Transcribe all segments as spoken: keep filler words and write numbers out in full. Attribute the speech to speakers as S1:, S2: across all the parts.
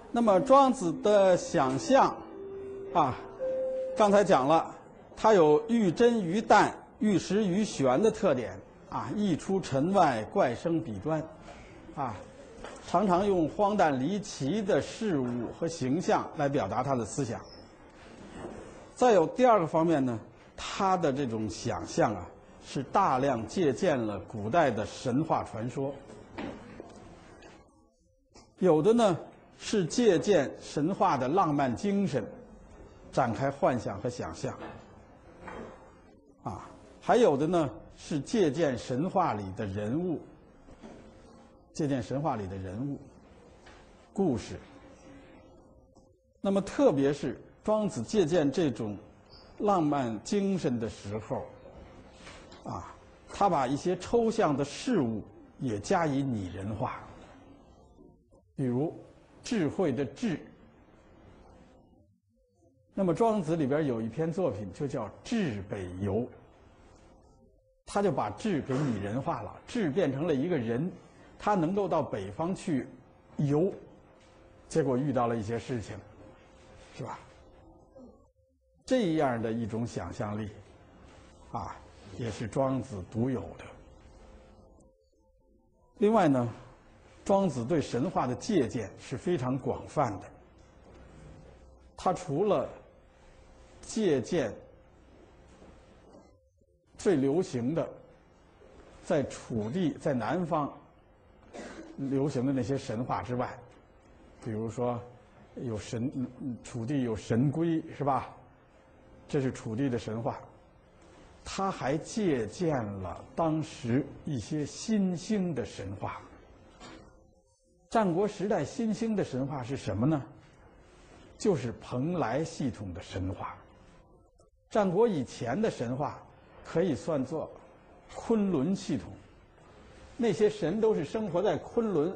S1: 那么庄子的想象，啊，刚才讲了，它有寓真于淡、寓实于玄的特点，啊，溢出尘外，怪生彼端，啊，常常用荒诞离奇的事物和形象来表达他的思想。再有第二个方面呢，他的这种想象啊，是大量借鉴了古代的神话传说，有的呢是借鉴神话的浪漫精神，展开幻想和想象，啊，还有的呢是借鉴神话里的人物，借鉴神话里的人物、故事。那么，特别是庄子借鉴这种浪漫精神的时候，啊，他把一些抽象的事物也加以拟人化，比如智慧的智。那么庄子里边有一篇作品就叫《至北游》，他就把智给拟人化了，智变成了一个人，他能够到北方去游，结果遇到了一些事情，是吧？这样的一种想象力，啊，也是庄子独有的。另外呢，庄子对神话的借鉴是非常广泛的。他除了借鉴最流行的在楚地、在南方流行的那些神话之外，比如说有神，楚地有神龟，是吧？这是楚地的神话。他还借鉴了当时一些新兴的神话。战国时代新兴的神话是什么呢？就是蓬莱系统的神话。战国以前的神话可以算作昆仑系统，那些神都是生活在昆仑。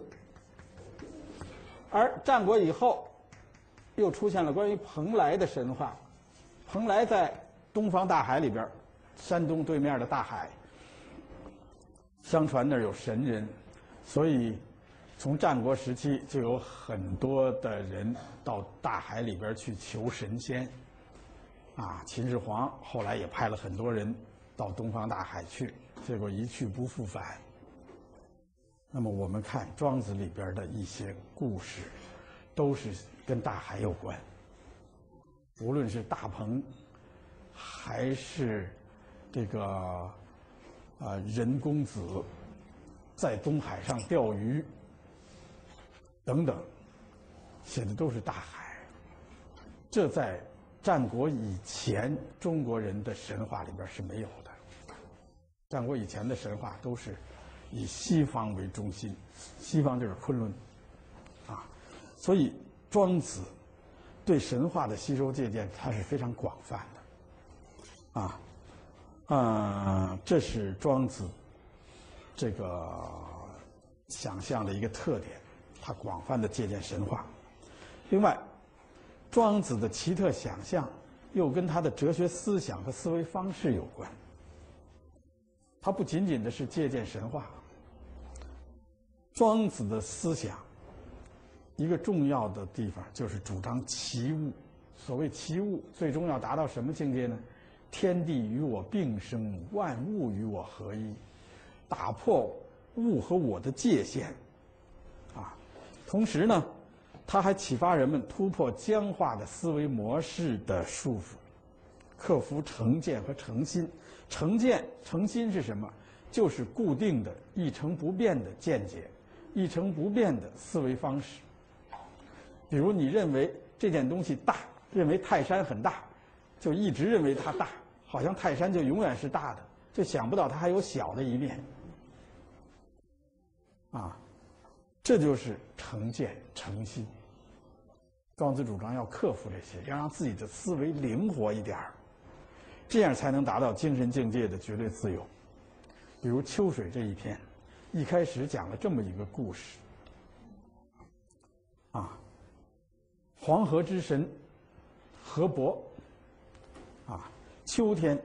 S1: 而战国以后，又出现了关于蓬莱的神话。蓬莱在东方大海里边，山东对面的大海。相传那儿有神人，所以从战国时期就有很多的人到大海里边去求神仙。啊，秦始皇后来也派了很多人到东方大海去，结果一去不复返。那么我们看庄子里边的一些故事，都是跟大海有关。无论是大鹏，还是这个啊、呃、任公子在东海上钓鱼等等，写的都是大海。这在战国以前中国人的神话里边是没有的。战国以前的神话都是以西方为中心，西方就是昆仑，啊，所以庄子对神话的吸收借鉴，它是非常广泛的，啊，呃，这是庄子这个想象的一个特点，他广泛的借鉴神话。另外，庄子的奇特想象又跟他的哲学思想和思维方式有关。他不仅仅的是借鉴神话，庄子的思想一个重要的地方就是主张齐物。所谓齐物，最终要达到什么境界呢？天地与我并生，万物与我合一，打破物和我的界限，啊，同时呢，他还启发人们突破僵化的思维模式的束缚，克服成见和成心。成见、成心是什么？就是固定的、一成不变的见解，一成不变的思维方式。比如你认为这件东西大，认为泰山很大，就一直认为它大，好像泰山就永远是大的，就想不到它还有小的一面。啊，这就是成见、成心。庄子主张要克服这些，要让自己的思维灵活一点儿，这样才能达到精神境界的绝对自由。比如秋水这一篇，一开始讲了这么一个故事，啊，黄河之神河伯，啊，秋天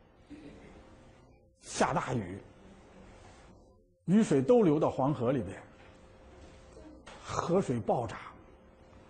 S1: 下大雨，雨水都流到黄河里边，河水暴涨，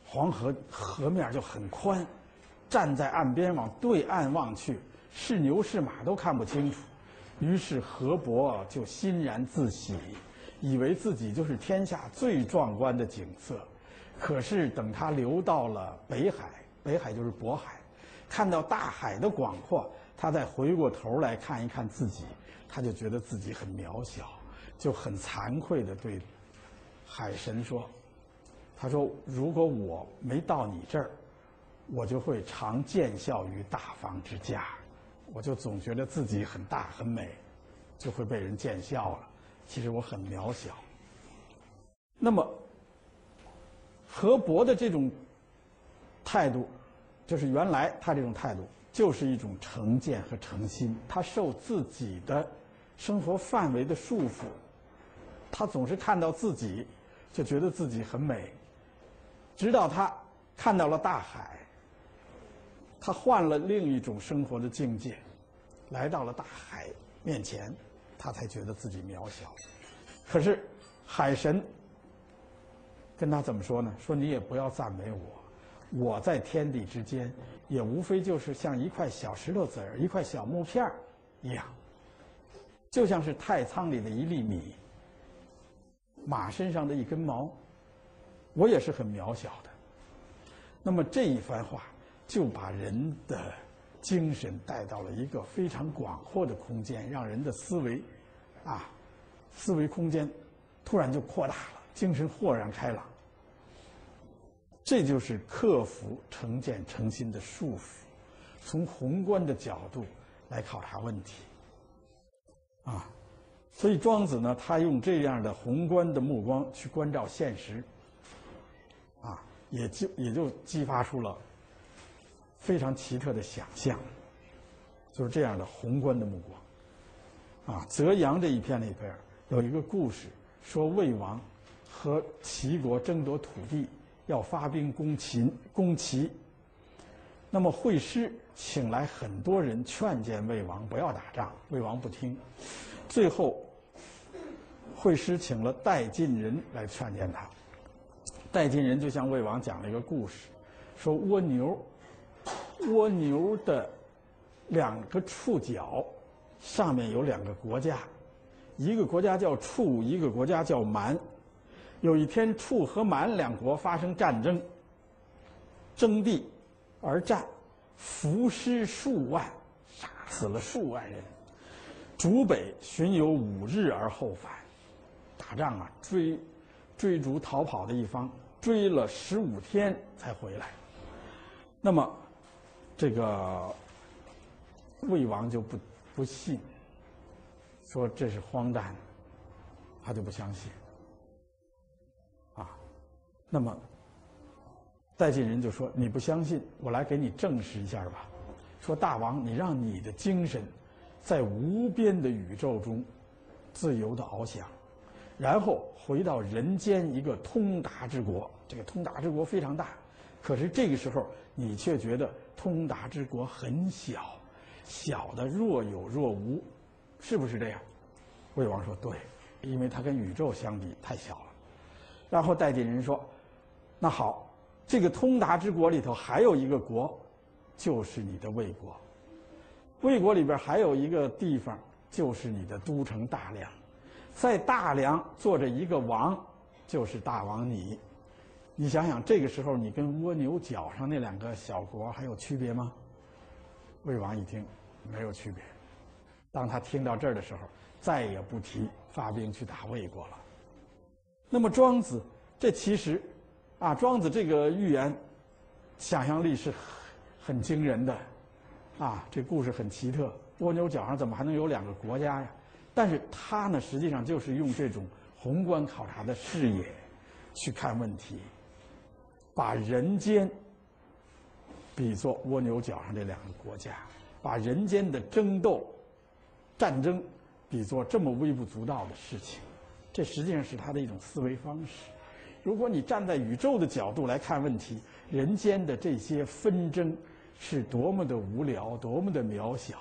S1: 黄河河面就很宽，站在岸边往对岸望去，是牛是马都看不清楚。于是河伯就欣然自喜，以为自己就是天下最壮观的景色。可是等他流到了北海，北海就是渤海，看到大海的广阔，他再回过头来看一看自己，他就觉得自己很渺小，就很惭愧地对海神说：“他说，如果我没到你这儿，我就会常见笑于大方之家，我就总觉得自己很大很美，就会被人见笑了。其实我很渺小。”那么，河伯的这种态度，就是原来他这种态度，就是一种成见和诚心。他受自己的生活范围的束缚，他总是看到自己，就觉得自己很美。直到他看到了大海，他换了另一种生活的境界，来到了大海面前，他才觉得自己渺小。可是海神跟他怎么说呢？说你也不要赞美我，我在天地之间，也无非就是像一块小石头子儿、一块小木片儿一样，就像是太仓里的一粒米，马身上的一根毛，我也是很渺小的。那么这一番话就把人的精神带到了一个非常广阔的空间，让人的思维啊，思维空间突然就扩大了，精神豁然开朗。这就是克服成见成心的束缚，从宏观的角度来考察问题啊。所以庄子呢，他用这样的宏观的目光去关照现实啊，也就也就激发出了非常奇特的想象，就是这样的宏观的目光啊。泽阳这一篇里边有一个故事，说魏王和齐国争夺土地，要发兵攻秦攻齐。那么惠施请来很多人劝谏魏王不要打仗，魏王不听。最后惠施请了带晋人来劝谏他。带晋人就向魏王讲了一个故事，说蜗牛蜗牛的两个触角上面有两个国家，一个国家叫触，一个国家叫蛮。有一天，触和蛮两国发生战争，争地而战，伏尸数万，杀死了数万人。逐北巡游五日而后返。打仗啊，追追逐逃跑的一方，追了十五天才回来。那么，这个魏王就不不信，说这是荒诞，他就不相信。啊，那么带晋人就说：“你不相信，我来给你证实一下吧。说大王，你让你的精神在无边的宇宙中自由地翱翔，然后回到人间一个通达之国。这个通达之国非常大，可是这个时候你却觉得通达之国很小，小的若有若无，是不是这样？”魏王说：“对，因为它跟宇宙相比太小了。”然后带晋人说：“那好，这个通达之国里头还有一个国，就是你的魏国。魏国里边还有一个地方，就是你的都城大梁。在大梁坐着一个王，就是大王你。你想想，这个时候你跟蜗牛角上那两个小国还有区别吗？”魏王一听，没有区别。当他听到这儿的时候，再也不提发兵去打魏国了。那么庄子这其实，啊，庄子这个寓言，想象力是很很惊人的，啊，这故事很奇特。蜗牛角上怎么还能有两个国家呀？但是他呢，实际上就是用这种宏观考察的视野去看问题，把人间比作蜗牛角上这两个国家，把人间的争斗、战争比作这么微不足道的事情。这实际上是他的一种思维方式。如果你站在宇宙的角度来看问题，人间的这些纷争是多么的无聊，多么的渺小。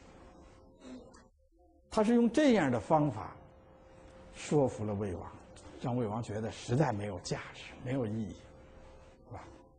S1: 他是用这样的方法说服了魏王，让魏王觉得实在没有价值，没有意义，是吧？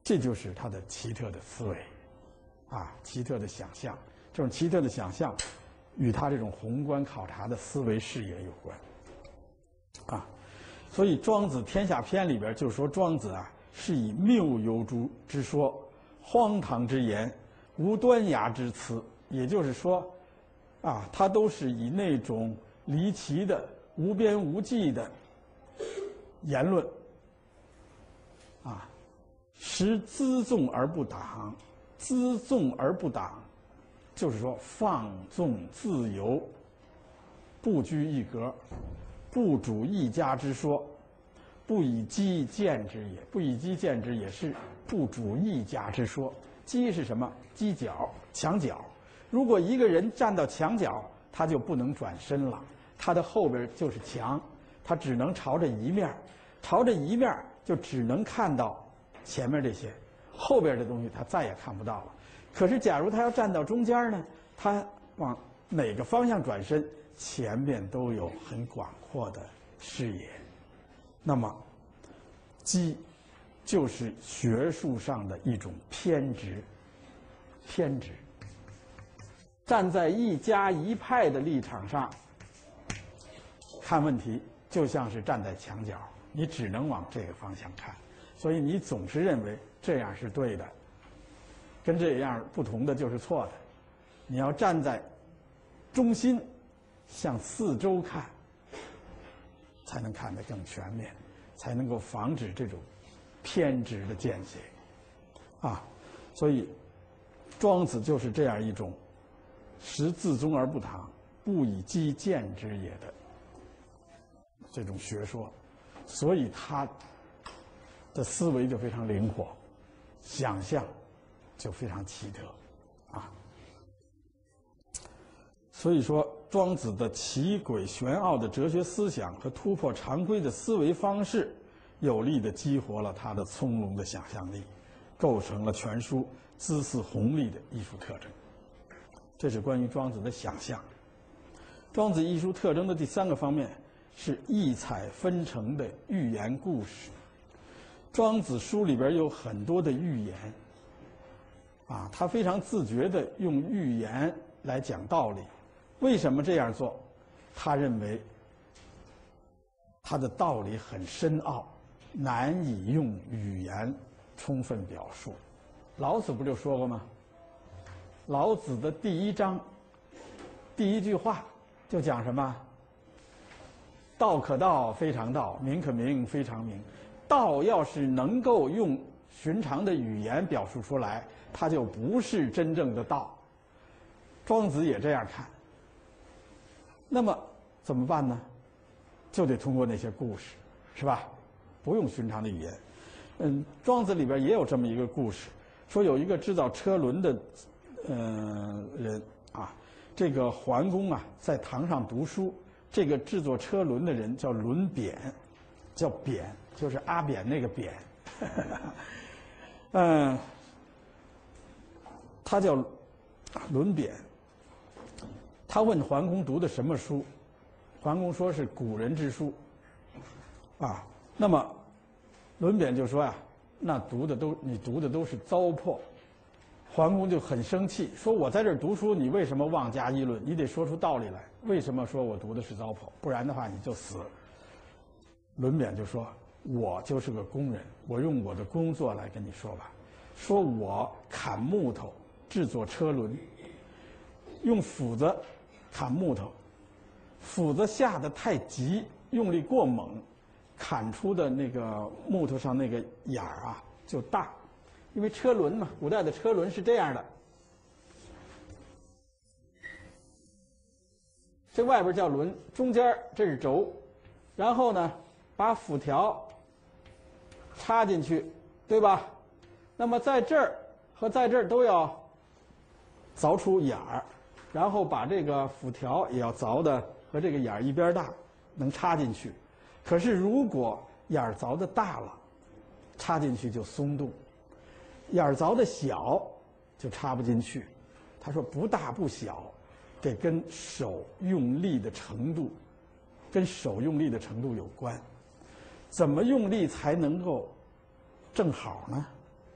S1: 这就是他的奇特的思维，啊，奇特的想象。这种奇特的想象，与他这种宏观考察的思维视野有关，啊，所以《庄子天下篇》里边就说庄子啊是以谬有诸之说，荒唐之言，无端崖之辞，也就是说，啊，他都是以那种离奇的、无边无际的言论，啊，实辎纵而不党，辎纵而不党，就是说放纵自由，不拘一格，不主一家之说，不以己见之也。不以己见之也是不主一家之说。己是什么？犄角、墙角。如果一个人站到墙角，他就不能转身了，他的后边就是墙，他只能朝着一面，朝着一面就只能看到前面这些，后边的东西他再也看不到了。可是，假如他要站到中间呢，他往哪个方向转身，前面都有很广阔的视野。那么，己就是学术上的一种偏执，偏执。站在一家一派的立场上看问题，就像是站在墙角，你只能往这个方向看，所以你总是认为这样是对的，跟这样不同的就是错的。你要站在中心，向四周看，才能看得更全面，才能够防止这种偏执的见解，啊，所以庄子就是这样一种实自宗而不堂，不以己见之也的这种学说，所以他的思维就非常灵活，想象就非常奇特，啊，所以说庄子的奇诡玄奥的哲学思想和突破常规的思维方式，有力地激活了他的从容的想象力，构成了全书姿思宏丽的艺术特征。这是关于庄子的想象。庄子艺术特征的第三个方面是异彩纷呈的寓言故事。庄子书里边有很多的寓言，啊，他非常自觉地用寓言来讲道理。为什么这样做？他认为他的道理很深奥，难以用语言充分表述。老子不就说过吗？老子的第一章第一句话就讲什么？道可道，非常道；名可名，非常名。道要是能够用寻常的语言表述出来，它就不是真正的道。庄子也这样看。那么怎么办呢？就得通过那些故事，是吧？不用寻常的语言。嗯，庄子里边也有这么一个故事，说有一个制造车轮的呃人啊，这个桓公啊在堂上读书，这个制作车轮的人叫轮扁，叫扁，就是阿扁那个扁。嗯，他叫轮扁。他问桓公读的什么书，桓公说是古人之书，啊，那么轮扁就说呀、啊，那读的都你读的都是糟粕。桓公就很生气，说我在这儿读书，你为什么妄加议论？你得说出道理来，为什么说我读的是糟粕？不然的话你就死。轮扁就说，我就是个工人，我用我的工作来跟你说吧。说我砍木头制作车轮，用斧子砍木头，斧子下得太急，用力过猛，砍出的那个木头上那个眼儿啊就大。因为车轮嘛，古代的车轮是这样的，这外边叫轮，中间这是轴，然后呢把斧条插进去，对吧？那么在这儿和在这儿都要凿出眼儿，然后把这个斧条也要凿的和这个眼儿一边大，能插进去。可是如果眼儿凿的大了，插进去就松动；眼儿凿的小，就插不进去。他说不大不小，这跟手用力的程度，跟手用力的程度有关。怎么用力才能够正好呢？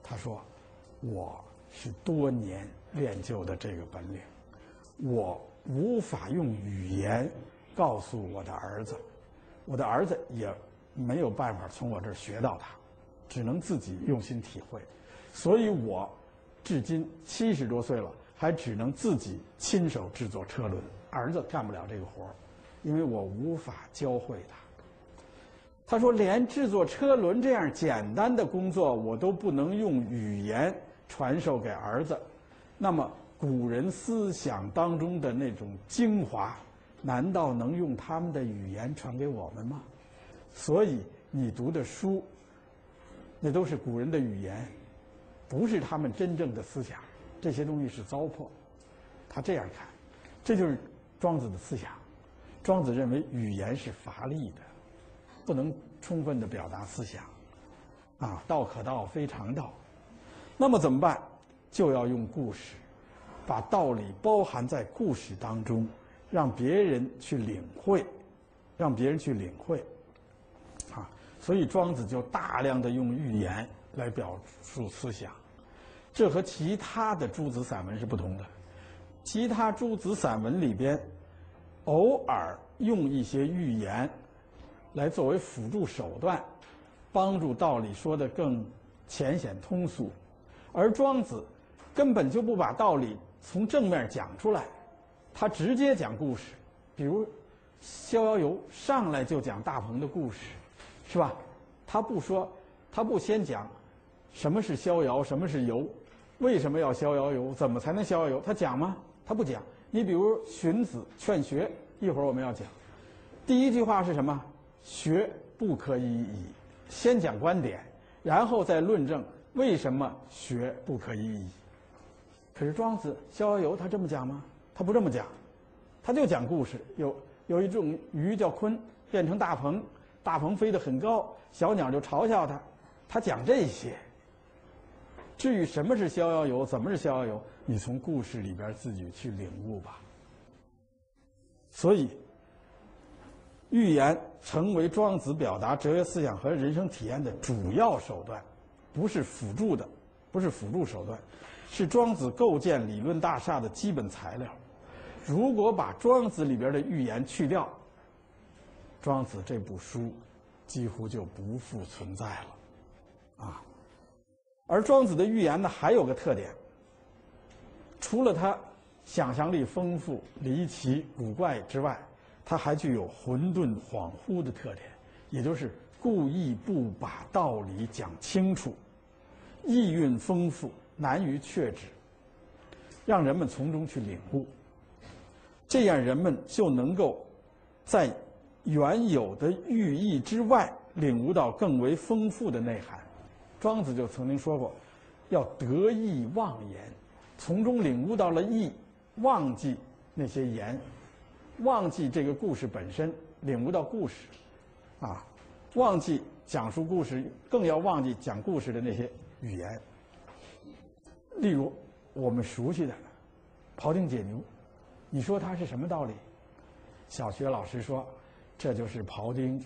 S1: 他说：“我是多年练就的这个本领，我无法用语言告诉我的儿子，我的儿子也没有办法从我这儿学到它，只能自己用心体会。所以我至今七十多岁了，还只能自己亲手制作车轮，儿子干不了这个活儿，因为我无法教会他。”他说：“连制作车轮这样简单的工作，我都不能用语言传授给儿子，那么古人思想当中的那种精华，难道能用他们的语言传给我们吗？所以你读的书，那都是古人的语言，不是他们真正的思想，这些东西是糟粕。”他这样看，这就是庄子的思想。庄子认为语言是乏力的，不能充分的表达思想，啊，道可道非常道。那么怎么办？就要用故事，把道理包含在故事当中，让别人去领会，让别人去领会，啊，所以庄子就大量的用寓言来表述思想，这和其他的诸子散文是不同的。其他诸子散文里边，偶尔用一些寓言来作为辅助手段，帮助道理说得更浅显通俗，而庄子根本就不把道理从正面讲出来，他直接讲故事。比如《逍遥游》上来就讲大鹏的故事，是吧？他不说，他不先讲什么是逍遥，什么是游，为什么要逍遥游，怎么才能逍遥游，他讲吗？他不讲。你比如荀子《劝学》，一会儿我们要讲，第一句话是什么？学不可以已，先讲观点，然后再论证为什么学不可以已。可是庄子《逍遥游》他这么讲吗？他不这么讲，他就讲故事。有有一种鱼叫鲲，变成大鹏，大鹏飞得很高，小鸟就嘲笑他，他讲这些。至于什么是逍遥游，怎么是逍遥游，你从故事里边自己去领悟吧。所以寓言成为庄子表达哲学思想和人生体验的主要手段，不是辅助的，不是辅助手段，是庄子构建理论大厦的基本材料。如果把庄子里边的寓言去掉，庄子这部书几乎就不复存在了，啊。而庄子的寓言呢，还有个特点，除了它想象力丰富、离奇、古怪之外，它还具有混沌恍惚的特点，也就是故意不把道理讲清楚，意蕴丰富，难于确知，让人们从中去领悟，这样人们就能够在原有的寓意之外领悟到更为丰富的内涵。庄子就曾经说过，要得意忘言，从中领悟到了意，忘记那些言，忘记这个故事本身，领悟到故事，啊，忘记讲述故事，更要忘记讲故事的那些语言。例如我们熟悉的庖丁解牛，你说它是什么道理？小学老师说，这就是庖丁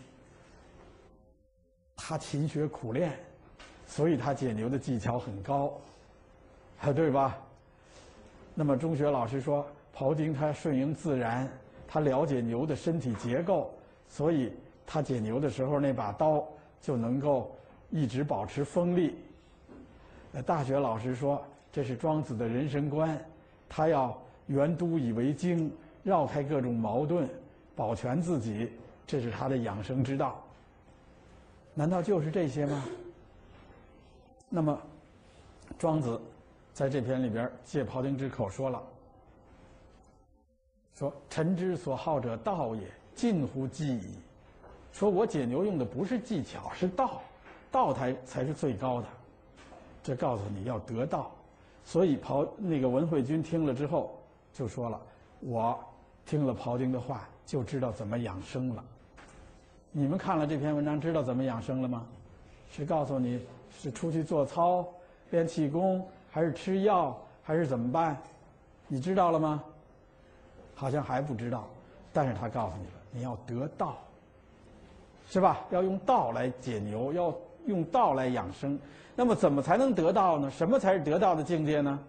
S1: 他勤学苦练，所以他解牛的技巧很高，啊，对吧？那么中学老师说，庖丁他顺应自然，他了解牛的身体结构，所以他解牛的时候那把刀就能够一直保持锋利。呃，大学老师说，这是庄子的人生观，他要圆都以为经，绕开各种矛盾，保全自己，这是他的养生之道。难道就是这些吗？那么庄子在这篇里边借庖丁之口说了，说臣之所好者道也，近乎技矣。说我解牛用的不是技巧，是道，道才才是最高的。这告诉你要得道。所以庖那个文惠君听了之后就说了，我听了庖丁的话就知道怎么养生了。你们看了这篇文章知道怎么养生了吗？是告诉你是出去做操练气功，还是吃药，还是怎么办？你知道了吗？好像还不知道，但是他告诉你了，你要得道，是吧？要用道来解牛，要用道来养生。那么怎么才能得道呢？什么才是得道的境界呢？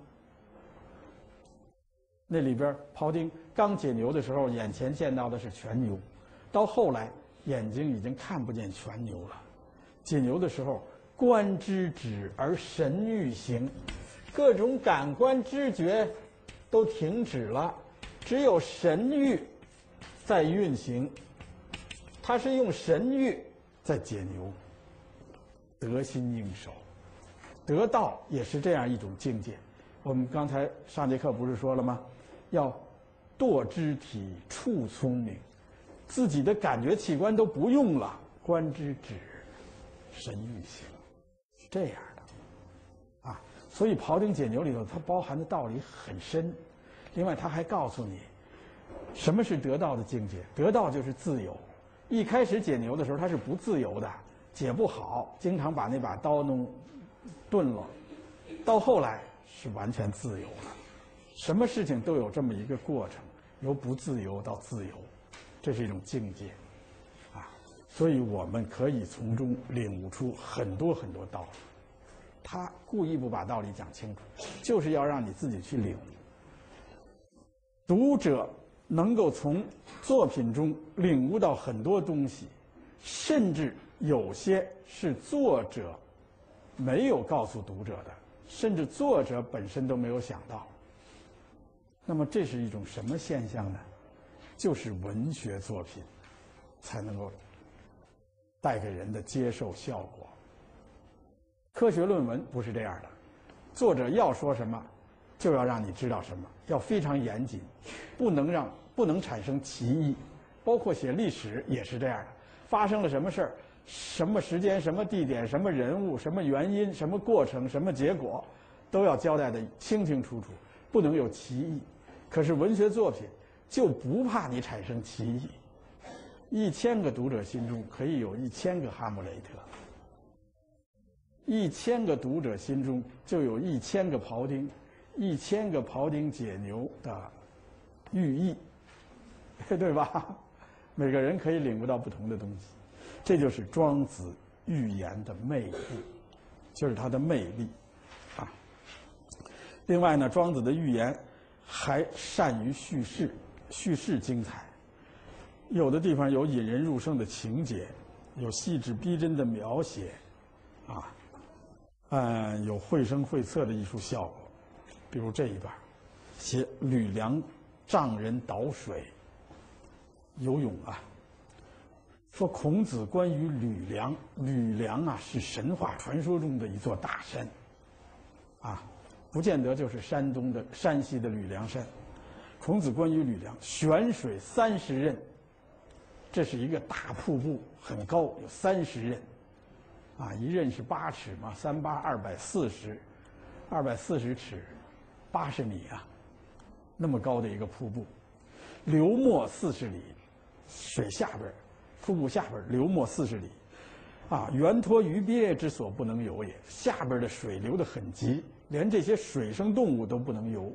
S1: 那里边庖丁刚解牛的时候，眼前见到的是全牛，到后来眼睛已经看不见全牛了。解牛的时候，观之止而神欲行，各种感官知觉都停止了，只有神欲在运行。他是用神欲在解牛，得心应手。得道也是这样一种境界。我们刚才上节课不是说了吗？要堕肢体，处聪明，自己的感觉器官都不用了，观之止，神欲行，是这样的啊。所以庖丁解牛里头，它包含的道理很深。另外，他还告诉你，什么是得道的境界？得道就是自由。一开始解牛的时候，他是不自由的，解不好，经常把那把刀弄钝了。到后来是完全自由了，什么事情都有这么一个过程，由不自由到自由，这是一种境界，啊，所以我们可以从中领悟出很多很多道理。他故意不把道理讲清楚，就是要让你自己去领悟。读者能够从作品中领悟到很多东西，甚至有些是作者没有告诉读者的，甚至作者本身都没有想到。那么这是一种什么现象呢？就是文学作品才能够带给人的接受效果。科学论文不是这样的，作者要说什么就要让你知道什么，要非常严谨，不能让不能产生歧义。包括写历史也是这样的，发生了什么事儿，什么时间、什么地点、什么人物、什么原因、什么过程、什么结果，都要交代的清清楚楚，不能有歧义。可是文学作品就不怕你产生歧义，一千个读者心中可以有一千个哈姆雷特，一千个读者心中就有一千个庖丁，一千个庖丁解牛的寓意，对吧？每个人可以领悟到不同的东西，这就是庄子寓言的魅力，就是它的魅力啊。另外呢，庄子的寓言还善于叙事，叙事精彩，有的地方有引人入胜的情节，有细致逼真的描写，啊，嗯，有绘声绘色的艺术效果。比如这一段，写吕梁丈人蹈水游泳啊，说孔子关于吕梁，吕梁啊是神话传说中的一座大山，啊，不见得就是山东的山西的吕梁山。孔子关于吕梁，悬水三十仞，这是一个大瀑布，很高，有三十仞，啊，一仞是八尺嘛，三八二百四十，二百四十尺，八十米啊，那么高的一个瀑布，流没四十里，水下边，瀑布下边流没四十里，啊，源托鱼鳖之所不能游也，下边的水流得很急，连这些水生动物都不能游，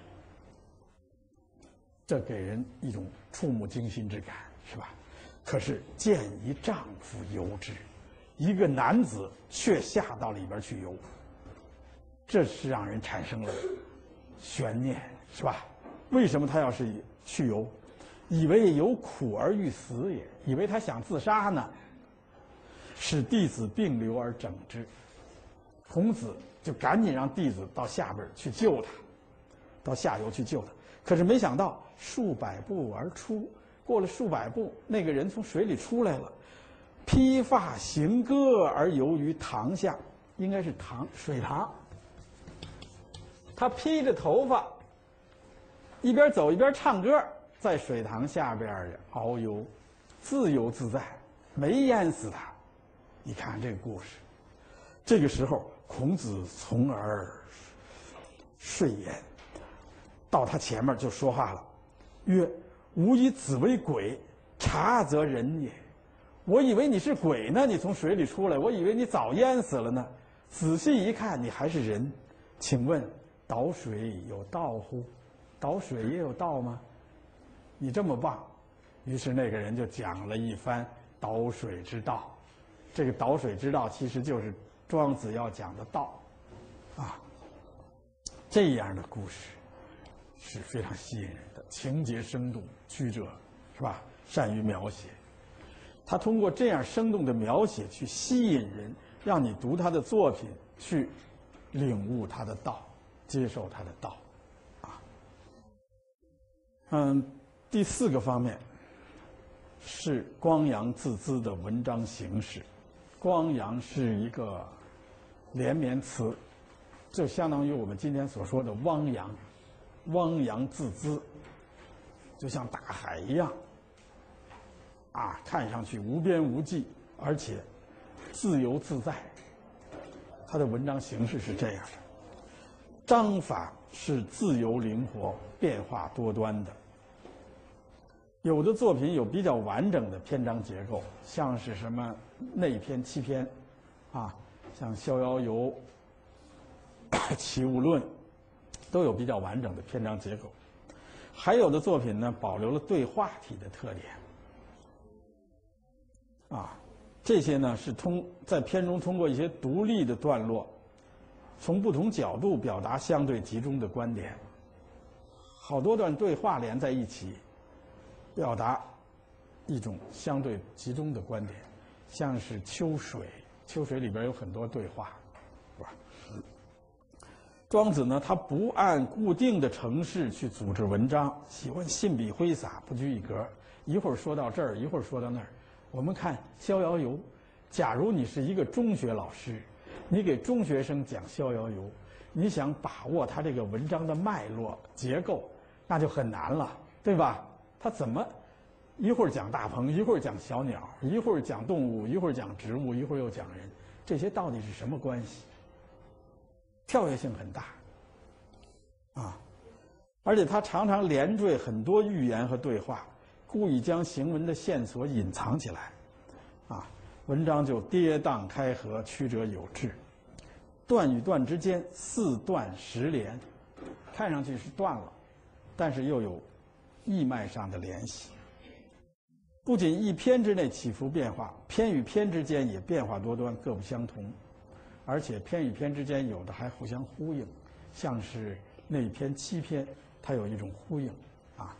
S1: 这给人一种触目惊心之感，是吧？可是见一丈夫游之，一个男子却下到里边去游，这是让人产生了悬念，是吧？为什么他要是去游？以为有苦而欲死也，以为他想自杀呢。使弟子并流而整之，孔子就赶紧让弟子到下边去救他，到下游去救他。可是没想到数百步而出，过了数百步，那个人从水里出来了，披发行歌而游于塘下，应该是塘水塘。他披着头发，一边走一边唱歌，在水塘下边遨游，自由自在，没淹死他。你看这个故事，这个时候孔子从而睡言，到他前面就说话了，曰：“吾以子为鬼，察则人也。”我以为你是鬼呢，你从水里出来，我以为你早淹死了呢。仔细一看，你还是人。请问蹈水有道乎？蹈水也有道吗？你这么棒。于是那个人就讲了一番蹈水之道， 这个导水之道其实就是庄子要讲的道，啊，这样的故事是非常吸引人的，情节生动，曲折，是吧？善于描写。他通过这样生动的描写去吸引人，让你读他的作品，去领悟他的道，接受他的道，啊。嗯，第四个方面是光阳自资的文章形式。光阳是一个连绵词，就相当于我们今天所说的汪洋，汪洋自资，就像大海一样，啊，看上去无边无际，而且自由自在。他的文章形式是这样的，章法是自由灵活、变化多端的。有的作品有比较完整的篇章结构，像是什么内篇、七篇，啊，像《逍遥游》《齐物论》，都有比较完整的篇章结构。还有的作品呢，保留了对话体的特点，啊，这些呢是通在篇中通过一些独立的段落，从不同角度表达相对集中的观点。好多段对话连在一起，表达一种相对集中的观点，像是《秋水》，《秋水》里边有很多对话，是吧？庄子呢，他不按固定的程式去组织文章，喜欢信笔挥洒，不拘一格，一会儿说到这儿，一会儿说到那儿。我们看《逍遥游》，假如你是一个中学老师，你给中学生讲《逍遥游》，你想把握他这个文章的脉络结构，那就很难了，对吧？他怎么一会儿讲大鹏，一会儿讲小鸟，一会儿讲动物，一会儿讲植物，一会儿又讲人，这些到底是什么关系？跳跃性很大，啊，而且他常常连缀很多寓言和对话，故意将行文的线索隐藏起来，啊，文章就跌宕开合，曲折有致，段与段之间似断时连，看上去是断了，但是又有义脉上的联系。不仅一篇之内起伏变化，篇与篇之间也变化多端，各不相同，而且篇与篇之间有的还互相呼应，像是那篇七篇，它有一种呼应啊。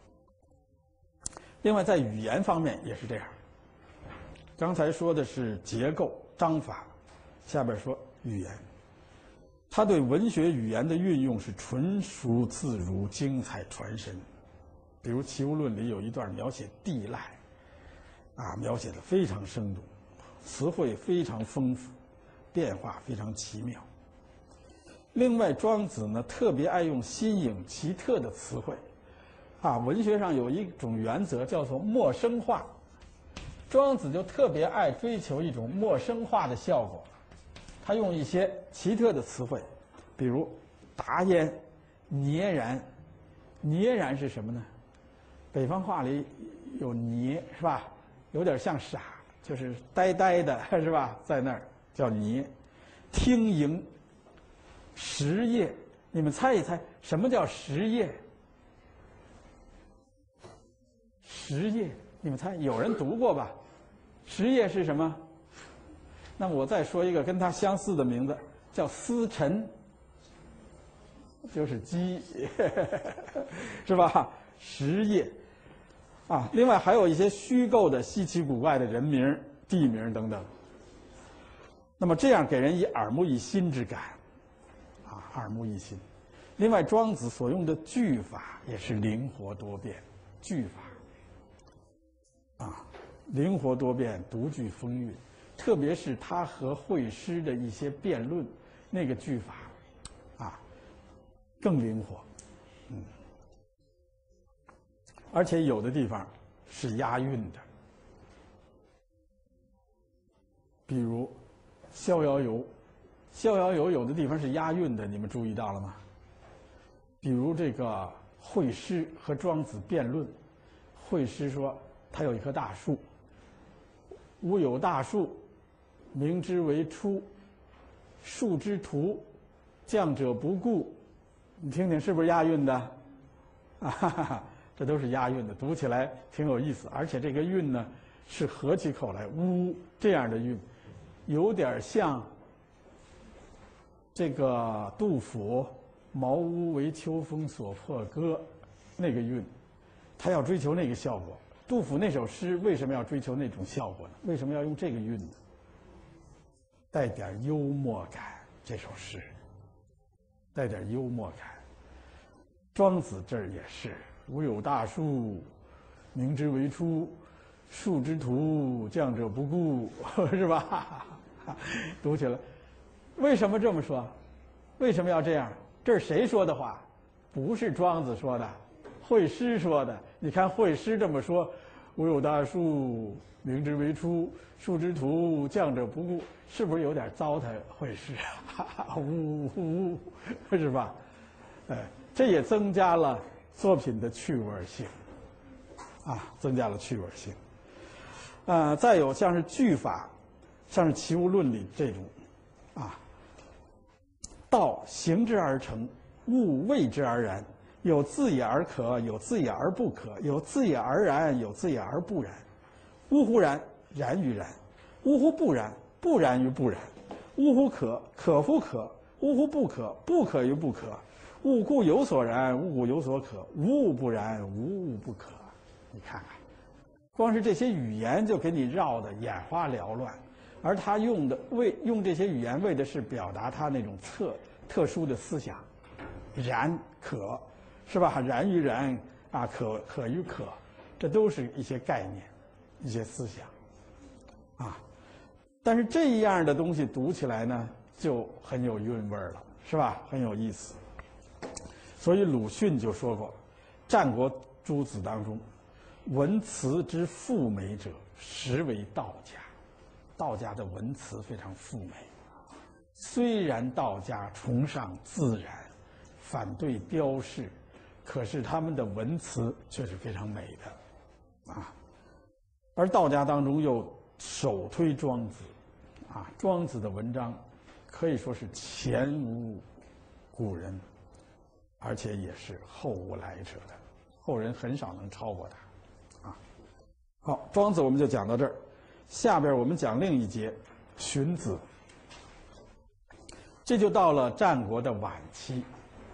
S1: 另外，在语言方面也是这样。刚才说的是结构、章法，下边说语言。他对文学语言的运用是纯熟自如、精彩传神。比如《齐物论》里有一段描写地赖，啊，描写的非常生动，词汇非常丰富，变化非常奇妙。另外，庄子呢特别爱用新颖奇特的词汇，啊，文学上有一种原则叫做陌生化，庄子就特别爱追求一种陌生化的效果。他用一些奇特的词汇，比如达焉、孑然。孑然是什么呢？北方话里有孑，是吧？有点像傻，就是呆呆的，是吧？在那儿叫孑。听盈、食业，你们猜一猜，什么叫食业？食业，你们猜，有人读过吧？食业是什么？那么我再说一个跟它相似的名字，叫司晨，就是鸡，是吧？食业。啊，另外还有一些虚构的稀奇古怪的人名、地名等等。那么这样给人以耳目一新之感，啊，耳目一新。另外，庄子所用的句法也是灵活多变，句法，啊，灵活多变，独具风韵。特别是他和惠施的一些辩论，那个句法，啊，更灵活，嗯。而且有的地方是押韵的，比如《逍遥游》，《逍遥游》有的地方是押韵的，你们注意到了吗？比如这个惠施和庄子辩论，惠施说他有一棵大树，吾有大树，名之为初，树之徒，降者不顾。你听听是不是押韵的？啊哈哈哈。这都是押韵的，读起来挺有意思，而且这个韵呢是合起口来呜这样的韵，有点像这个杜甫“茅屋为秋风所破歌”那个韵，他要追求那个效果。杜甫那首诗为什么要追求那种效果呢？为什么要用这个韵呢？带点幽默感，这首诗带点幽默感。庄子这儿也是“吾有大树，名之为出，树之徒，将者不顾”，是吧？读起来，为什么这么说？为什么要这样？这是谁说的话？不是庄子说的，惠施说的。你看惠施这么说：“吾有大树，名之为出，树之徒，将者不顾”，是不是有点糟蹋惠施啊？呜呜，是吧？哎，这也增加了作品的趣味性，啊，增加了趣味性。呃，再有像是句法，像是《齐物论》里这种，啊，道行之而成，物谓之而然。有自也而可，有自也而不可，有自也而然，有自也而不然。呜呼然，然于然；呜呼不然，不然于不然；呜呼可，可乎可；呜呼不可，不可于不可。物故有所然，物故有所可，无物不然，无物不可。你看看，光是这些语言就给你绕得眼花缭乱，而他用的为用这些语言为的是表达他那种特特殊的思想，然可。是吧？然于然啊，可可与可，这都是一些概念，一些思想，啊。但是这样的东西读起来呢，就很有韵味了，是吧？很有意思。所以鲁迅就说过，战国诸子当中，文辞之富美者，实为道家。道家的文辞非常富美，虽然道家崇尚自然，反对雕饰。可是他们的文辞却是非常美的，啊，而道家当中又首推庄子，啊，庄子的文章可以说是前无古人，而且也是后无来者的，后人很少能超过他，啊。好，庄子我们就讲到这儿，下边我们讲另一节，荀子，这就到了战国的晚期，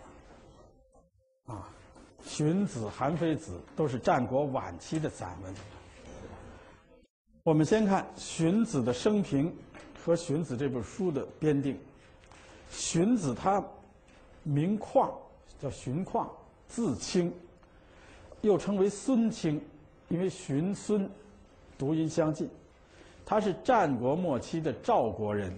S1: 啊。荀子、韩非子都是战国晚期的散文。我们先看荀子的生平和荀子这部书的编定。荀子他名况，叫荀况，字卿，又称为孙卿，因为荀孙读音相近。他是战国末期的赵国人。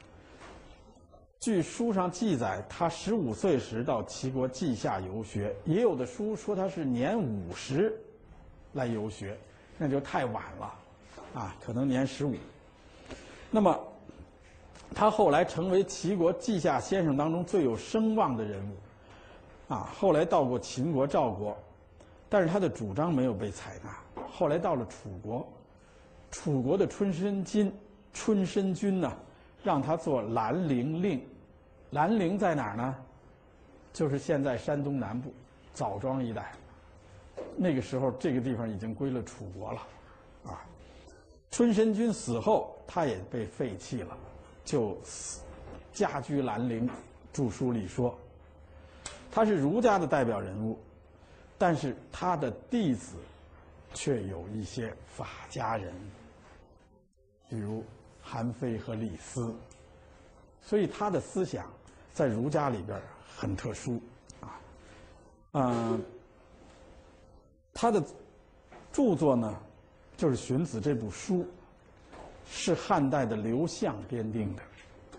S1: 据书上记载，他十五岁时到齐国稷下游学，也有的书说他是年五十来游学，那就太晚了，啊，可能年十五。那么，他后来成为齐国稷下先生当中最有声望的人物，啊，后来到过秦国、赵国，但是他的主张没有被采纳。后来到了楚国，楚国的春申君，春申君呢？让他做兰陵令，兰陵在哪儿呢？就是现在山东南部枣庄一带。那个时候，这个地方已经归了楚国了，啊。春申君死后，他也被废弃了，就家居兰陵。著书里说，他是儒家的代表人物，但是他的弟子却有一些法家人，比如韩非和李斯，所以他的思想在儒家里边很特殊，啊，嗯，他的著作呢，就是《荀子》这部书，是汉代的刘向编定的，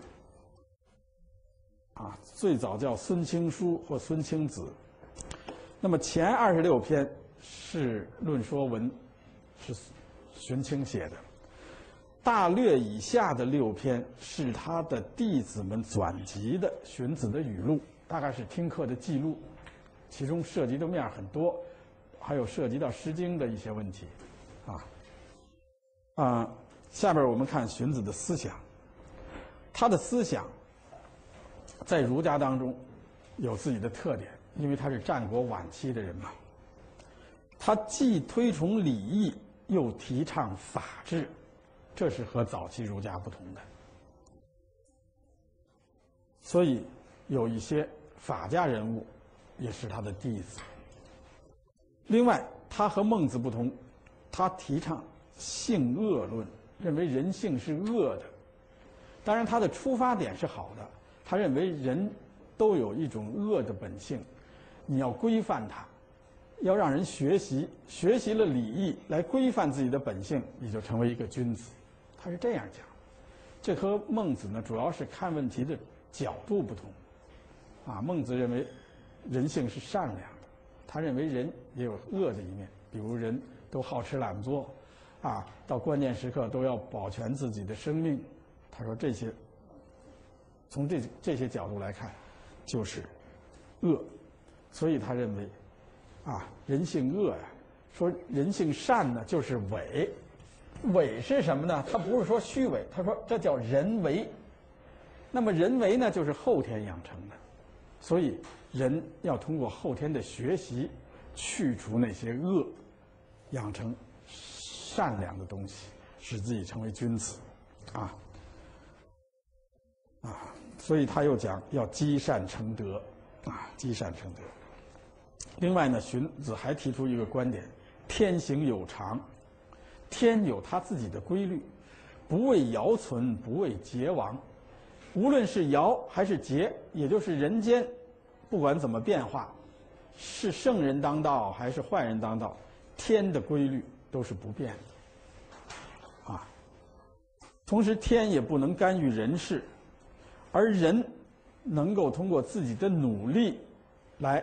S1: 啊，最早叫《孙卿书》或《孙卿子》。那么前二十六篇是论说文，是荀卿写的。大略以下的六篇是他的弟子们纂辑的荀子的语录，大概是听课的记录，其中涉及的面很多，还有涉及到《诗经》的一些问题，啊，啊，下边我们看荀子的思想，他的思想在儒家当中有自己的特点，因为他是战国晚期的人嘛，他既推崇礼义， 又提倡法治，这是和早期儒家不同的。所以有一些法家人物也是他的弟子。另外，他和孟子不同，他提倡性恶论，认为人性是恶的。当然，他的出发点是好的，他认为人都有一种恶的本性，你要规范它，要让人学习，学习了礼义来规范自己的本性，你就成为一个君子。他是这样讲。这和孟子呢，主要是看问题的角度不同。啊，孟子认为人性是善良的，他认为人也有恶的一面，比如人都好吃懒做，啊，到关键时刻都要保全自己的生命。他说这些，从这这些角度来看，就是恶。所以他认为，啊，人性恶呀，说人性善呢，就是伪。伪是什么呢？他不是说虚伪，他说这叫人为。那么人为呢，就是后天养成的，所以人要通过后天的学习，去除那些恶，养成善良的东西，使自己成为君子，啊啊！所以他又讲要积善成德，啊，积善成德。另外呢，荀子还提出一个观点：天行有常，天有它自己的规律，不为尧存，不为桀亡。无论是尧还是桀，也就是人间，不管怎么变化，是圣人当道还是坏人当道，天的规律都是不变的，啊。同时，天也不能干预人事，而人能够通过自己的努力来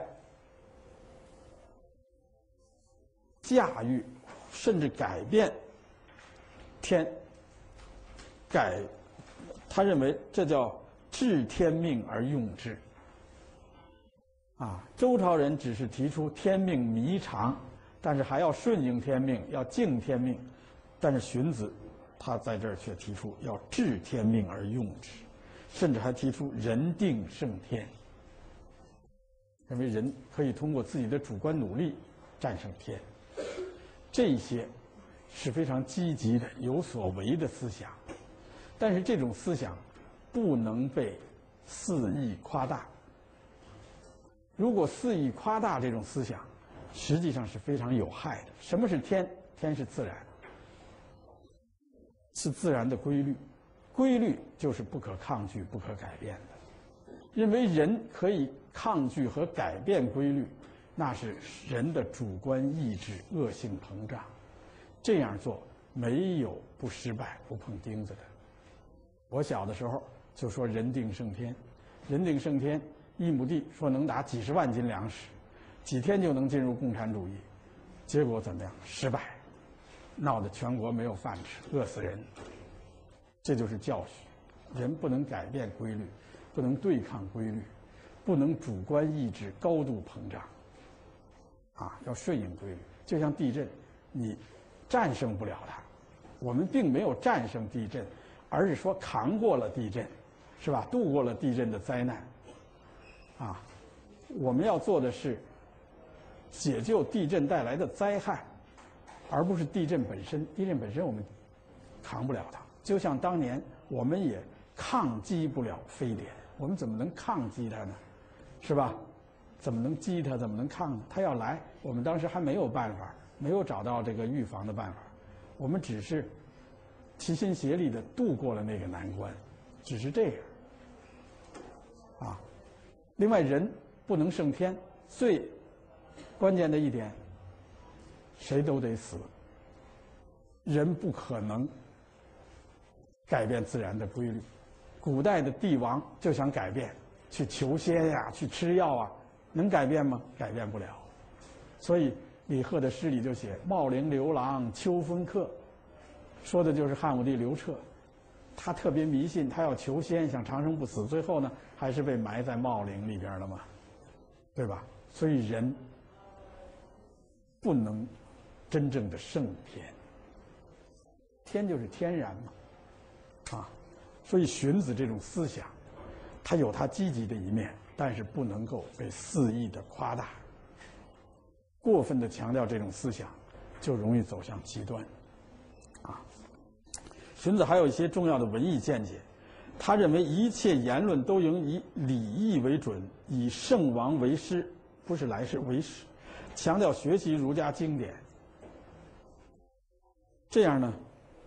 S1: 驾驭，甚至改变天，改。他认为这叫治天命而用之。啊，周朝人只是提出天命弥长，但是还要顺应天命，要敬天命。但是荀子他在这儿却提出要治天命而用之，甚至还提出人定胜天，认为人可以通过自己的主观努力战胜天。这些是非常积极的、有所为的思想。但是这种思想不能被肆意夸大。如果肆意夸大这种思想，实际上是非常有害的。什么是天？天是自然，是自然的规律，规律就是不可抗拒、不可改变的。认为人可以抗拒和改变规律，那是人的主观意志恶性膨胀。这样做没有不失败、不碰钉子的。我小的时候就说人定胜天，人定胜天，一亩地说能打几十万斤粮食，几天就能进入共产主义，结果怎么样？失败，闹得全国没有饭吃，饿死人。这就是教训，人不能改变规律，不能对抗规律，不能主观意志高度膨胀，啊，要顺应规律。就像地震，你战胜不了它，我们并没有战胜地震，而是说扛过了地震，是吧？度过了地震的灾难，啊，我们要做的是解救地震带来的灾害，而不是地震本身。地震本身我们扛不了它，就像当年我们也抗击不了非典，我们怎么能抗击它呢？是吧？怎么能击它？怎么能抗呢？它要来，我们当时还没有办法，没有找到这个预防的办法，我们只是齐心协力地度过了那个难关，只是这样。啊，另外人不能胜天，最关键的一点，谁都得死。人不可能改变自然的规律。古代的帝王就想改变，去求仙呀，去吃药啊，能改变吗？改变不了。所以李贺的诗里就写“茂陵刘郎秋风客”，说的就是汉武帝刘彻。他特别迷信，他要求仙，想长生不死，最后呢，还是被埋在茂陵里边了嘛，对吧？所以人不能真正的胜天，天就是天然嘛，啊，所以荀子这种思想，它有它积极的一面，但是不能够被肆意的夸大，过分的强调这种思想，就容易走向极端。 荀子还有一些重要的文艺见解，他认为一切言论都应以礼义为准，以圣王为师，不是来师为师，强调学习儒家经典。这样呢，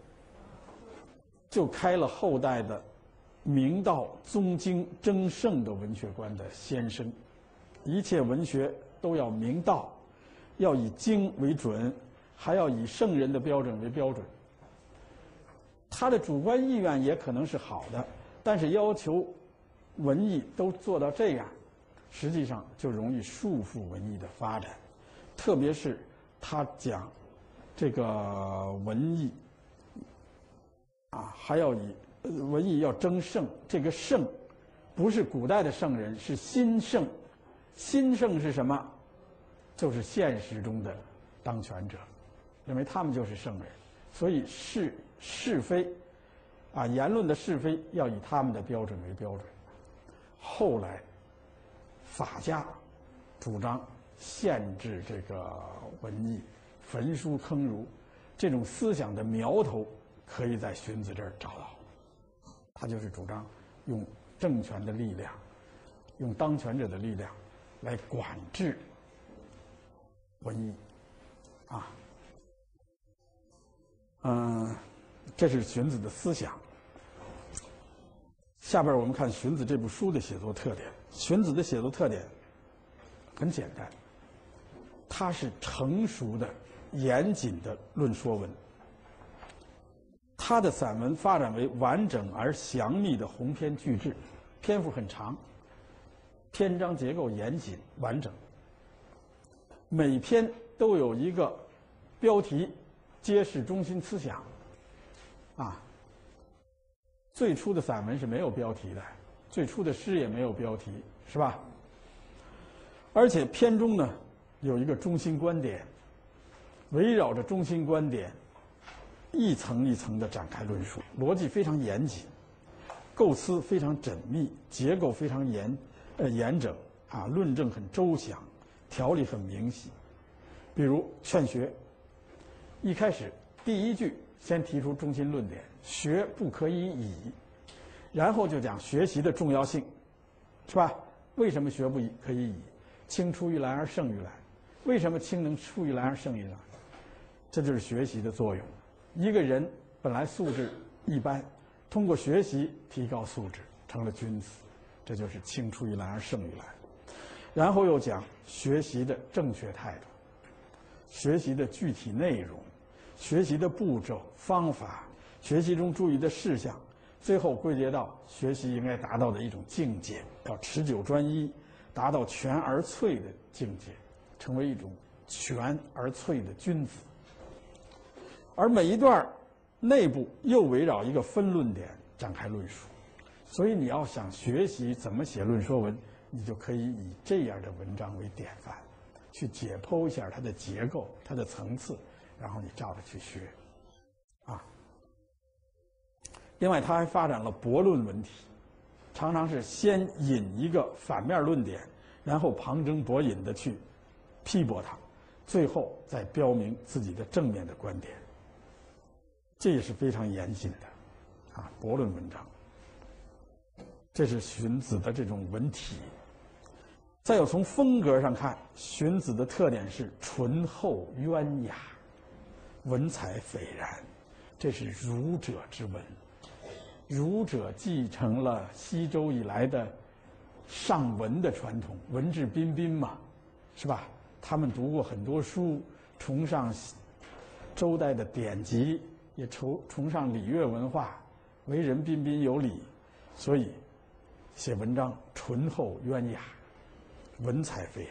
S1: 就开了后代的明道宗经争圣的文学观的先声。一切文学都要明道，要以经为准，还要以圣人的标准为标准。他的主观意愿也可能是好的，但是要求文艺都做到这样，实际上就容易束缚文艺的发展。特别是他讲这个文艺啊，还要以文艺要争圣，这个圣不是古代的圣人，是新圣。新圣是什么？就是现实中的当权者，认为他们就是圣人，所以是是非啊，言论的是非要以他们的标准为标准。后来法家主张限制这个文艺，焚书坑儒，这种思想的苗头可以在荀子这儿找到。他就是主张用政权的力量，用当权者的力量来管制文艺，啊，嗯，这是荀子的思想。下边我们看荀子这部书的写作特点。荀子的写作特点很简单，它是成熟的、严谨的论说文。他的散文发展为完整而详密的鸿篇巨制，篇幅很长，篇章结构严谨完整，每篇都有一个标题，揭示中心思想。啊，最初的散文是没有标题的，最初的诗也没有标题，是吧？而且篇中呢有一个中心观点，围绕着中心观点一层一层的展开论述，逻辑非常严谨，构思非常缜密，结构非常严呃严整啊，论证很周详，条理很明细。比如《劝学》，一开始第一句先提出中心论点，学不可以已，然后就讲学习的重要性，是吧？为什么学不可以已？青出于蓝而胜于蓝。为什么青能出于蓝而胜于蓝？这就是学习的作用。一个人本来素质一般，通过学习提高素质，成了君子，这就是青出于蓝而胜于蓝。然后又讲学习的正确态度，学习的具体内容，学习的步骤方法，学习中注意的事项，最后归结到学习应该达到的一种境界，要持久专一，达到全而粹的境界，成为一种全而粹的君子。而每一段内部又围绕一个分论点展开论述，所以你要想学习怎么写论说文，你就可以以这样的文章为典范，去解剖一下它的结构、它的层次，然后你照着去学，啊。另外，他还发展了驳论文体，常常是先引一个反面论点，然后旁征博引的去批驳它，最后再标明自己的正面的观点。这也是非常严谨的，啊，驳论文章。这是荀子的这种文体。再有从风格上看，荀子的特点是醇厚渊雅，文采斐然，这是儒者之文。儒者继承了西周以来的尚文的传统，文质彬彬嘛，是吧？他们读过很多书，崇尚周代的典籍，也崇崇尚礼乐文化，为人彬彬有礼，所以写文章醇厚渊雅，文采斐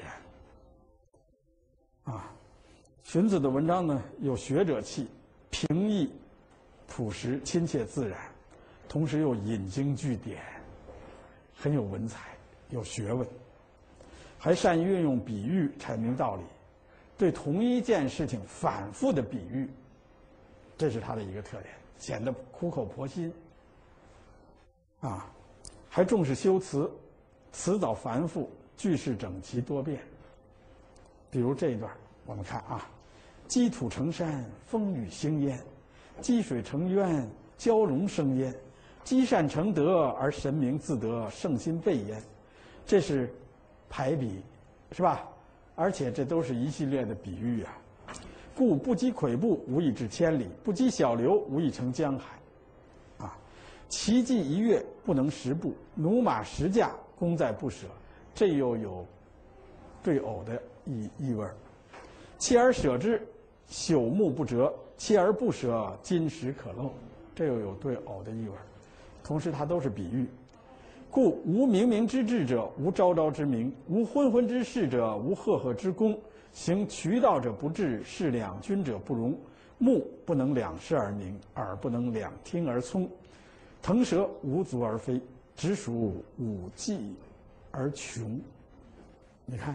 S1: 然。啊，荀子的文章呢有学者气，平易朴实，亲切自然，同时又引经据典，很有文采，有学问，还善于运用比喻阐明道理，对同一件事情反复的比喻，这是他的一个特点，显得苦口婆心。啊，还重视修辞，辞藻繁复，句式整齐多变。比如这一段，我们看啊，积土成山，风雨兴焉；积水成渊， 交融生焉，积善成德而神明自得，圣心备焉。这是排比，是吧？而且这都是一系列的比喻啊。故不积跬步，无以至千里；不积小流，无以成江海。啊，骐骥一跃，不能十步；驽马十驾，功在不舍。这又有对偶的意意味儿。锲而舍之，朽木不折；锲而不舍，金石可镂。这又有对偶的意味儿。同时，它都是比喻。故无冥冥之志者，无昭昭之明；无浑浑之事者，无赫赫之功。行渠道者不至，视两军者不容。目不能两视而明，耳不能两听而聪。腾蛇无足而飞，直属五季而穷。你看，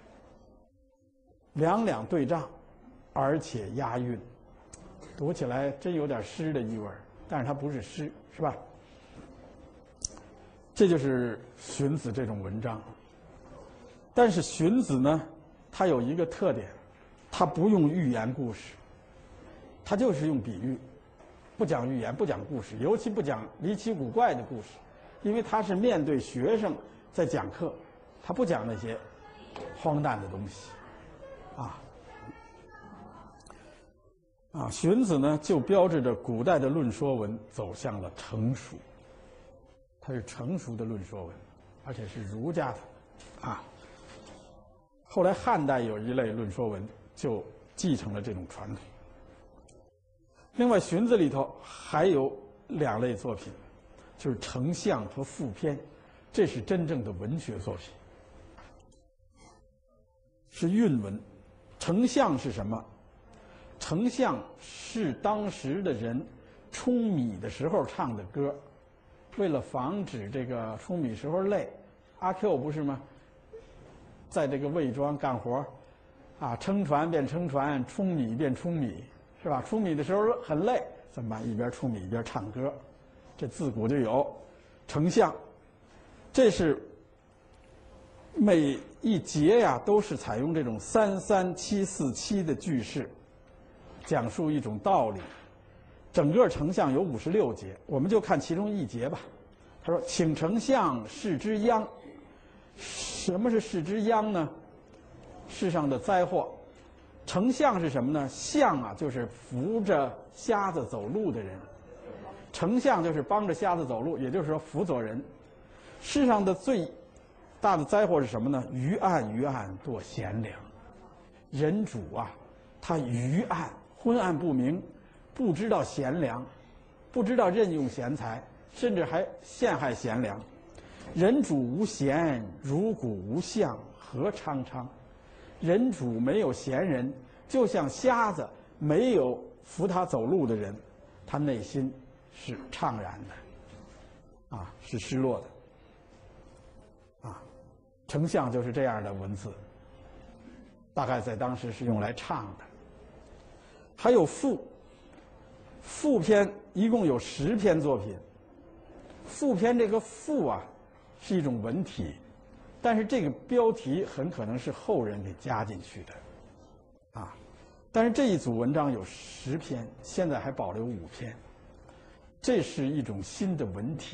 S1: 两两对仗，而且押韵，读起来真有点诗的意味儿，但是它不是诗，是吧？这就是荀子这种文章。但是荀子呢，他有一个特点，他不用寓言故事，他就是用比喻，不讲寓言，不讲故事，尤其不讲离奇古怪的故事，因为他是面对学生在讲课，他不讲那些荒诞的东西，啊啊，荀子呢就标志着古代的论说文走向了成熟，它是成熟的论说文，而且是儒家的，啊。后来汉代有一类论说文就继承了这种传统。另外，荀子里头还有两类作品，就是丞相和赋篇，这是真正的文学作品，是韵文。丞相是什么？丞相是当时的人舂米的时候唱的歌，为了防止这个舂米时候累，阿 Q 不是吗？在这个魏庄干活，啊，撑船变撑船，舂米变舂米，是吧？舂米的时候很累，怎么办？一边舂米一边唱歌，这自古就有。丞相，这是每一节呀都是采用这种三三七四七的句式，讲述一种道理。整个丞相有五十六节，我们就看其中一节吧。他说：“请丞相视之殃。”什么是视之殃呢？世上的灾祸。丞相是什么呢？相啊，就是扶着瞎子走路的人。丞相就是帮着瞎子走路，也就是说辅佐人。世上的最大的灾祸是什么呢？愚暗愚暗堕贤良。人主啊，他愚暗昏暗不明，不知道贤良，不知道任用贤才，甚至还陷害贤良。人主无贤，如谷无相，何昌昌？人主没有贤人，就像瞎子没有扶他走路的人，他内心是怅然的，啊，是失落的，啊，丞相就是这样的文字，大概在当时是用来唱的。还有赋，赋篇一共有十篇作品。赋篇这个赋啊，是一种文体，但是这个标题很可能是后人给加进去的，啊，但是这一组文章有十篇，现在还保留五篇，这是一种新的文体。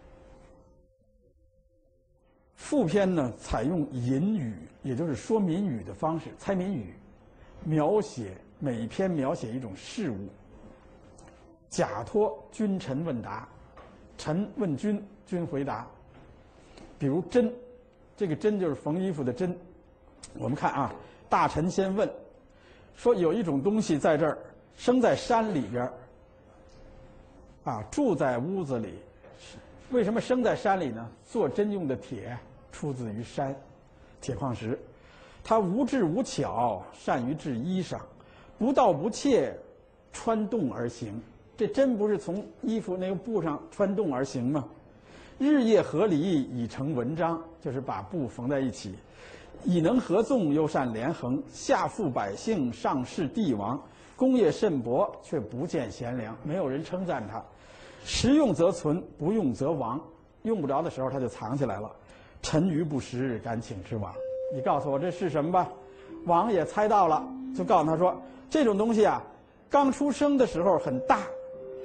S1: 赋篇呢，采用隐语，也就是说民语的方式，猜谜语，描写每一篇描写一种事物，假托君臣问答，臣问君，君回答。比如针，这个针就是缝衣服的针。我们看啊，大臣先问，说有一种东西在这儿，生在山里边儿，啊，住在屋子里。为什么生在山里呢？做针用的铁出自于山，铁矿石。他无智无巧，善于制衣裳，不盗不窃，穿洞而行。这针不是从衣服那个布上穿洞而行吗？日夜合理，以成文章，就是把布缝在一起，以能合纵，又善连横，下富百姓，上事帝王，功业甚博，却不见贤良，没有人称赞他。时用则存，不用则亡，用不着的时候他就藏起来了。臣愚不识，敢请之王。你告诉我这是什么吧？王也猜到了，就告诉他说，这种东西啊，刚出生的时候很大，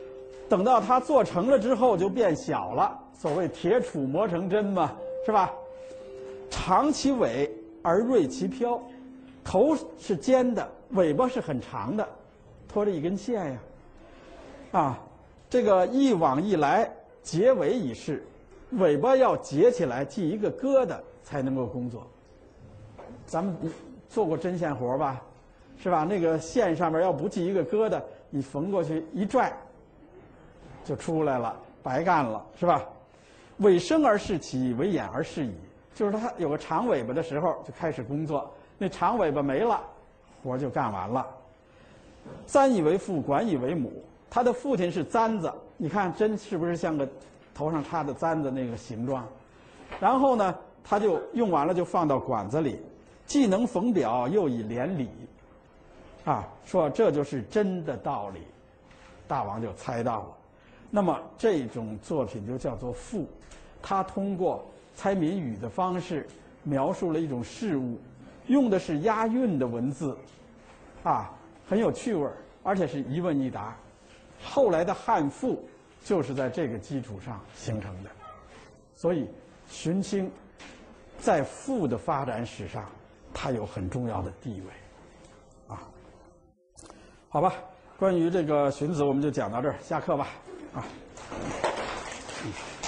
S1: 等到它做成了之后就变小了，所谓铁杵磨成针嘛，是吧？长其尾而锐其漂，头是尖的，尾巴是很长的，拖着一根线呀。啊，这个一往一来，结尾以示，尾巴要结起来，系一个疙瘩才能够工作。咱们做过针线活吧，是吧？那个线上面要不系一个疙瘩，你缝过去一拽，就出来了，白干了，是吧？尾生而事起，尾眼而事矣。就是它有个长尾巴的时候就开始工作，那长尾巴没了，活就干完了。簪以为父，管以为母。他的父亲是簪子，你看针是不是像个头上插的簪子那个形状？然后呢，他就用完了就放到管子里，既能缝表，又以连理。啊，说这就是针的道理，大王就猜到了。那么这种作品就叫做赋，他通过猜谜语的方式描述了一种事物，用的是押韵的文字，啊，很有趣味，而且是一问一答。后来的汉赋就是在这个基础上形成的，所以荀卿在赋的发展史上，它有很重要的地位，啊，好吧，关于这个荀子我们就讲到这儿，下课吧，啊。嗯